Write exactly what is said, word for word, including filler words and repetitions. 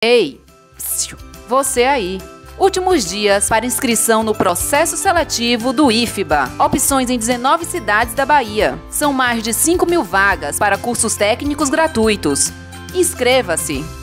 Ei, psiu, você aí. Últimos dias para inscrição no processo seletivo do I F B A. Opções em dezenove cidades da Bahia. São mais de cinco mil vagas para cursos técnicos gratuitos. Inscreva-se!